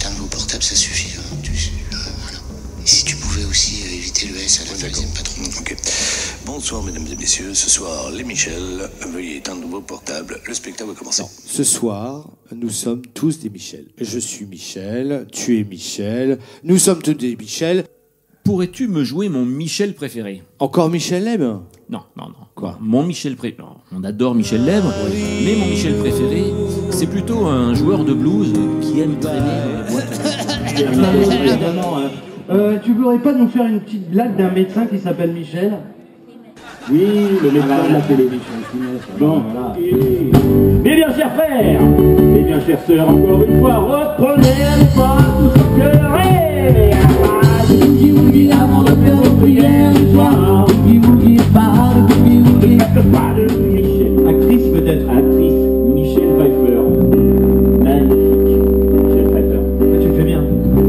éteindre vos portables, ça suffit. Hein. Voilà. Et si tu pouvais aussi éviter le S à la deuxième patron. Ok. Bonsoir mesdames et messieurs, ce soir les Michel, veuillez éteindre vos portables, le spectacle va commencer. Non. Ce soir, nous sommes tous des Michel. Je suis Michel, tu es Michel, nous sommes tous des Michel. Pourrais-tu me jouer mon Michel préféré? Encore Michel Leb? Non. Quoi? Mon Michel préféré. On adore Michel Lèbre, mais mon Michel préféré, c'est plutôt un joueur de blues qui aime traîner dans les boîtes. Évidemment, tu voudrais pas nous faire une petite blague d'un médecin qui s'appelle Michel? Oui, le médecin de la télévision. Bon, voilà. Eh bien, chers frères, eh bien, chères sœurs, encore une fois, reprenez pas tout ce cœur et boogie woogie avant de faire vos prières du soir. Boogie woogie, pas de boogie woogie. Pas de Michel. Actrice peut-être, actrice. Michel Pfeiffer. Magnifique. Michel Pfeiffer. Tu le fais bien.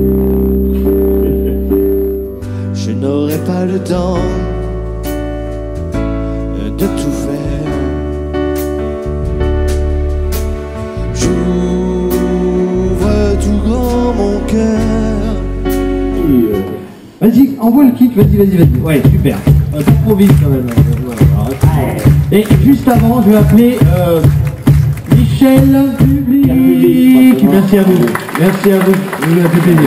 Je n'aurai pas le temps de tout faire. J'ouvre tout grand mon cœur. Vas-y, envoie le kick, vas-y. Ouais, super. Pas trop vite quand même. Et juste avant, je vais appeler Michel Public. Merci à vous. Merci à vous. Ça nous a fait plaisir.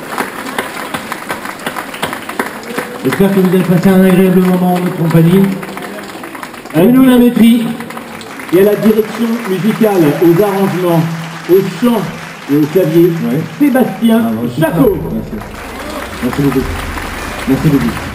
J'espère que vous avez passé un agréable moment en notre compagnie. Avec nous la maîtrise et à la direction musicale, aux arrangements, au chant et au clavier, Sébastien Chacot. Merci beaucoup. Merci beaucoup.